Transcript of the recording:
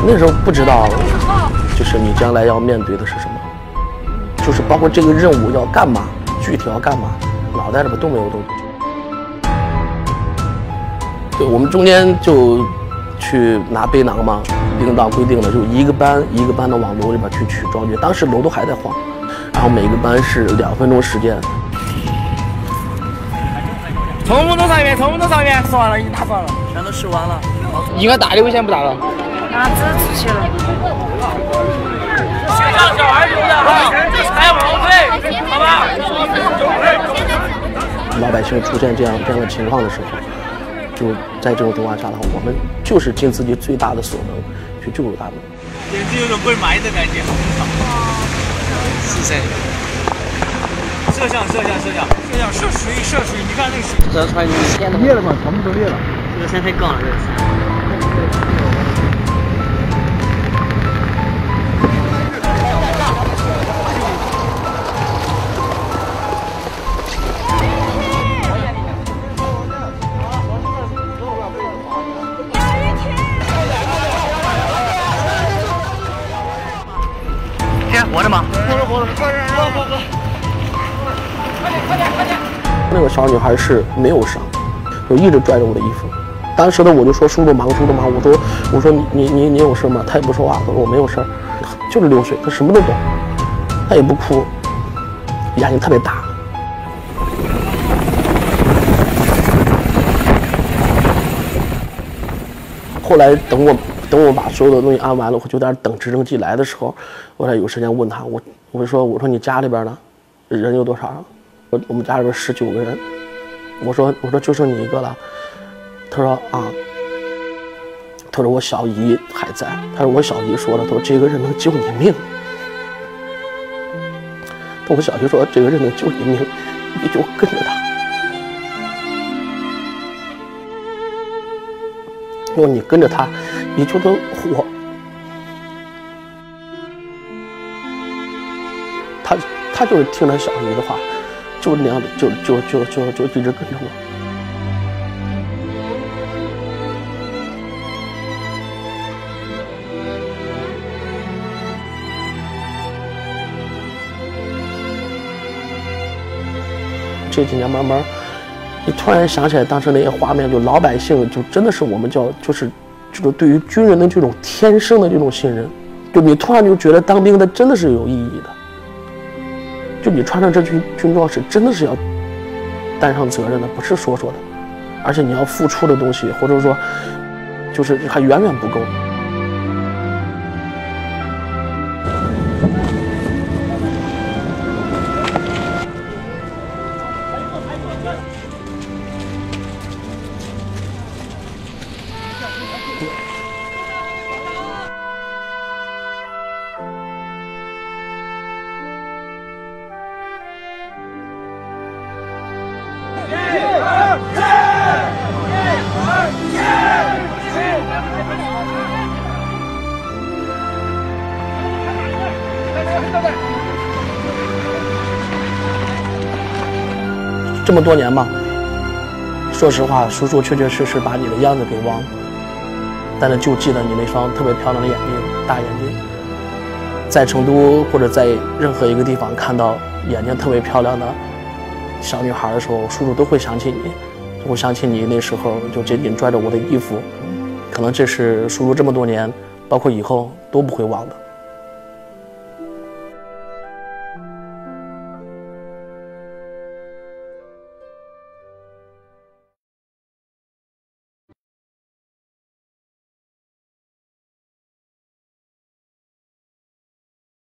那时候不知道，就是你将来要面对的是什么，就是包括这个任务要干嘛，具体要干嘛，脑袋里边都没有东西。对，我们中间就去拿背囊嘛，领导规定的就一个班一个班的往楼里边去取装具，当时楼都还在晃，然后每个班是2分钟时间。 从不能上一遍，从不能上一遍，说完了，已经打算了，全都试完了。应该打的危险不大了。 拿纸出去了。 学校小孩留的哈，还要跑腿，好吧？ 老百姓出现这样的情况的时候，就在这种情况下的话，我们就是尽自己最大的所能去救助他们。 简直有种鬼埋的感觉。是谁？摄像，射水，你看那个水。 这船裂了吗？全部都裂了。这个山太杠了，这个。 活着吗？活着，快！ 那个小女孩是没有伤，就一直拽着我的衣服。当时的我就说：“叔叔忙。”我说你有事吗？她也不说话，她说我没有事儿，就是6岁，她什么都懂，她也不哭，眼睛特别大。后来等我把所有的东西安完了，我就在那等直升机来的时候，我才有时间问他，我说你家里边呢，人有多少？我们家里边19个人。我说就剩你一个了。他说啊，他说我小姨还在。他说我小姨说了，他说这个人能救你命。我小姨说这个人能救你命，你就跟着他。如果你跟着他，你就能活。他就是听了小姨的话，就那样的，就一直跟着我。这几年慢慢，你突然想起来当时那些画面，就老百姓就真的是我们就是对于军人的这种天生的这种信任，就你突然就觉得当兵的真的是有意义的，就你穿上这军装是真的是要担上责任的，不是说的，而且你要付出的东西或者说就是还远远不够。这么多年嘛，说实话，叔叔确实把你的样子给忘了，但是就记得你那双特别漂亮的眼睛，大眼睛。在成都或者在任何一个地方看到眼睛特别漂亮的小女孩的时候，叔叔都会想起你，我想起你那时候就紧紧拽着我的衣服，可能这是叔叔这么多年，包括以后都不会忘的。